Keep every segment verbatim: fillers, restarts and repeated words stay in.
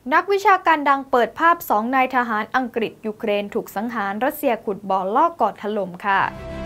นักวิชาการดังเปิดภาพสองนายทหารอังกฤษยูเครนถูกสังหารรัสเซียขุดบ่อลอกก่อถล่มค่ะ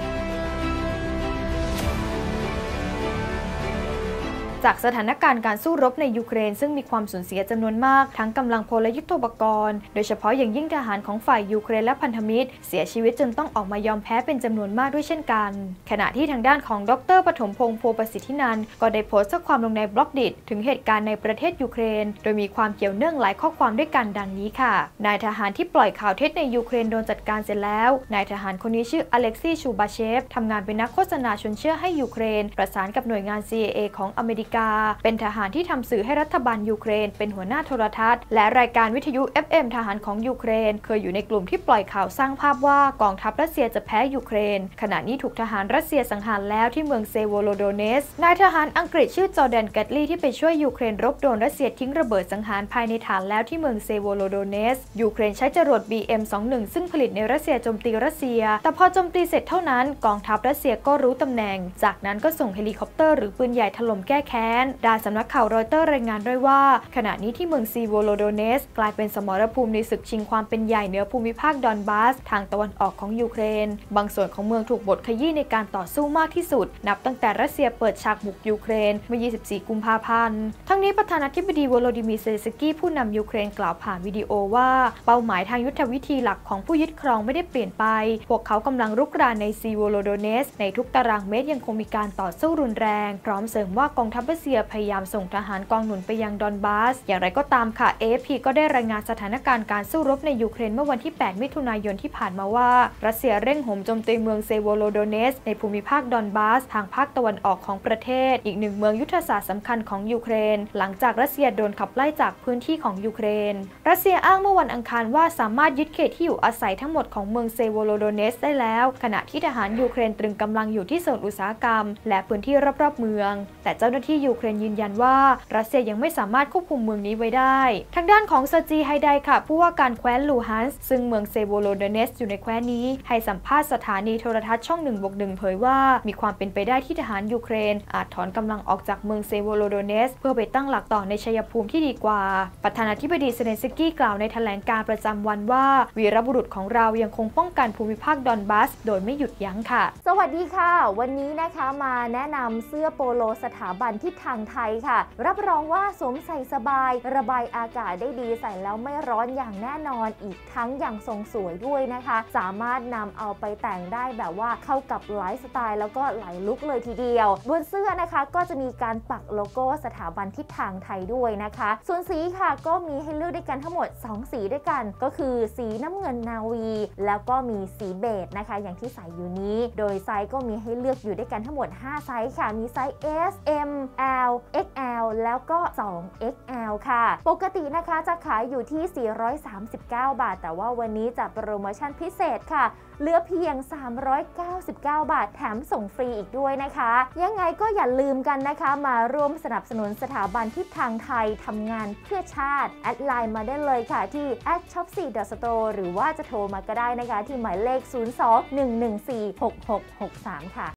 จากสถานการณ์การสู้รบในยูเครนซึ่งมีความสูญเสียจำนวนมากทั้งกำลังพลและยุทโธปกรณ์โดยเฉพาะอย่างยิ่งทหารของฝ่ายยูเครนและพันธมิตรเสียชีวิตจนต้องออกมายอมแพ้เป็นจำนวนมากด้วยเช่นกันขณะที่ทางด้านของดร.ปฐมพงษ์ โพประสิทธินันท์ก็ได้โพสต์ข้อความลงในบล็อกดิตถึงเหตุการณ์ในประเทศยูเครนโดยมีความเกี่ยวเนื่องหลายข้อความด้วยกันดังนี้ค่ะนายทหารที่ปล่อยข่าวเท็จในยูเครนโดนจัดการเสร็จแล้วนายทหารคนนี้ชื่ออเล็กซี่ชูบาเชฟทำงานเป็นนักโฆษณาชวนเชื่อให้ยูเครนประสานกับหน่วยงาน ซี ไอ เอ ของอเมริกาเป็นทหารที่ทำสื่อให้รัฐบาลยูเครนเป็นหัวหน้าโทรทัศน์และรายการวิทยุ เอฟ เอ็ม ทหารของยูเครนเคยอยู่ในกลุ่มที่ปล่อยข่าวสร้างภาพว่ากองทัพรัสเซียจะแพ้ยูเครนขณะนี้ถูกทหารรัสเซียสังหารแล้วที่เมืองเซโวโลโดเนสนายทหารอังกฤษชื่อจอร์แดนแกตลีที่ไปช่วยยูเครนรบโดนรัสเซียทิ้งระเบิดสังหารภายในฐานแล้วที่เมืองเซโวโลโดเนสยูเครนใช้จรวด บี เอ็ม ยี่สิบเอ็ด ซึ่งผลิตในรัสเซียโจมตีรัสเซียแต่พอโจมตีเสร็จเท่านั้นกองทัพรัสเซียก็รู้ตำแหน่งจากนั้นก็ส่งเฮลิคอปเตอร์หรือปืนใหญ่ถล่มแก้แค้นด้านสำนักข่าวรอยเตอร์รายงานด้วยว่าขณะนี้ที่เมืองซีโวโลโดเนสกลายเป็นสมรภูมิในศึกชิงความเป็นใหญ่เหนือภูมิภาคดอนบาสทางตะวันออกของยูเครนบางส่วนของเมืองถูกบดขยี้ในการต่อสู้มากที่สุดนับตั้งแต่รัสเซียเปิดฉากบุกยูเครนเมื่อ ยี่สิบสี่ กุมภาพันธ์ทั้งนี้ประธานาธิบดีโวโลดิมีร์ เซเลนสกี้ผู้นำยูเครนกล่าวผ่านวิดีโอว่าเป้าหมายทางยุทธวิธีหลักของผู้ยึดครองไม่ได้เปลี่ยนไปพวกเขากำลังรุกรานในซีโวโลโดเนสในทุกตารางเมตรยังคงมีการต่อสู้รุนแรงพร้อมเสริมว่ากองทัพรัสเซียพยายามส่งทหารกองหนุนไปยังดอนบาสอย่างไรก็ตามค่ะ เอ เอฟ พี ก็ได้รายงานสถานการณ์การสู้รบในยูเครนเมื่อวันที่ แปด มิถุนายนที่ผ่านมาว่ารัสเซียเร่งโหมโจมตีเมืองเซโวโลโดเนสในภูมิภาคดอนบาสทางภาคตะวันออกของประเทศอีกหนึ่งเมืองยุทธศาสตร์สำคัญของยูเครนหลังจากรัสเซียโดนขับไล่จากพื้นที่ของยูเครนรัสเซียอ้างเมื่อวันอังคารว่าสามารถยึดเขตที่อยู่อาศัยทั้งหมดของเมืองเซโวโลโดเนสได้แล้วขณะที่ทหารยูเครนตรึงกำลังอยู่ที่โซนอุตสาหกรรมและพื้นที่รอบๆเมืองแต่เจ้าหน้าที่ยูเครนยืนยันว่ารัสเซียยังไม่สามารถควบคุมเมืองนี้ไว้ได้ทางด้านของเซอร์จีไฮไดค่ะผู้ว่าการแคว้นลูฮันส์ซึ่งเมืองเซโวโลโดเนสอยู่ในแคว้นนี้ให้สัมภาษณ์สถานีโทรทัศน์ช่องหนึ่งบวกหนึ่งเผยว่ามีความเป็นไปได้ที่ทหารยูเครนอาจถอนกำลังออกจากเมืองเซโวโลโดเนสเพื่อไปตั้งหลักต่อในชัยภูมิที่ดีกว่าประธานาธิบดีเซเลนสกี้กล่าวในแถลงการประจำวันว่าวีรบุรุษของเรายังคงป้องกันภูมิภาคดอนบาสโดยไม่หยุดยั้งค่ะสวัสดีค่ะวันนี้นะคะมาแนะนำเสื้อโปโลสถาบันทิศทางไทยค่ะรับรองว่าสวมใส่สบายระบายอากาศได้ดีใส่แล้วไม่ร้อนอย่างแน่นอนอีกทั้งยังทรงสวยด้วยนะคะสามารถนำเอาไปแต่งได้แบบว่าเข้ากับไลฟ์สไตล์แล้วก็หลายลุคเลยทีเดียวบนเสื้อนะคะก็จะมีการปักโลโก้สถาบันทิศทางไทยด้วยนะคะส่วนสีค่ะก็มีให้เลือกด้วยกันทั้งหมดสองสีด้วยกันก็คือสีน้ำเงินนาวีแล้วก็มีสีเบจนะคะอย่างที่ใส่อยู่นี้โดยไซส์ก็มีให้เลือกอยู่ด้วยกันทั้งหมดห้าไซส์ค่ะมีไซส์ เอส เอ็ม แอล เอ็กซ์ แอล แล้วก็ สอง เอ็กซ์ แอล ค่ะปกตินะคะจะขายอยู่ที่สี่ร้อยสามสิบเก้าบาทแต่ว่าวันนี้จัดโปรโมชั่นพิเศษค่ะเหลือเพียงสามร้อยเก้าสิบเก้าบาทแถมส่งฟรีอีกด้วยนะคะยังไงก็อย่าลืมกันนะคะมาร่วมสนับสนุนสถาบันทิศทางไทยทำงานเพื่อชาติแอดไลน์มาได้เลยค่ะที่ แอท ช็อปซี่ ดอท สโตร์ หรือว่าจะโทรมาก็ได้นะคะที่หมายเลขศูนย์ สอง หนึ่ง หนึ่ง สี่ หก หก หก สามค่ะ